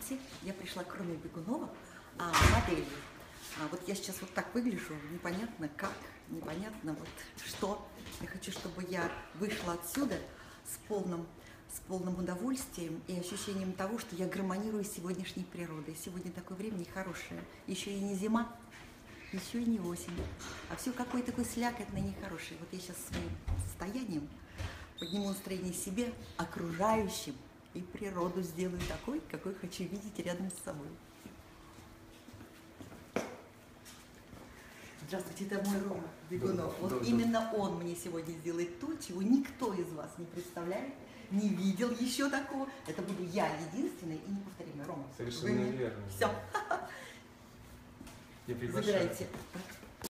Здравствуйте, я пришла кроме Бегунова, моделью. Вот я сейчас вот так выгляжу, непонятно как, непонятно вот что. Я хочу, чтобы я вышла отсюда с полным удовольствием и ощущением того, что я гармонирую с сегодняшней природой. Сегодня такое время нехорошее, еще и не зима, еще и не осень, а все какое такое слякотное, нехорошее. Вот я сейчас своим состоянием подниму настроение себе, окружающим, и природу сделаю такой, какой хочу видеть рядом с собой. Здравствуйте, это мой Рома Бегунов. Вот именно он мне сегодня сделает то, чего никто из вас не представляет, не видел еще такого. Это буду я единственный и неповторимый. Рома, совершенно верно. Все. Я приглашаю. Забирайте.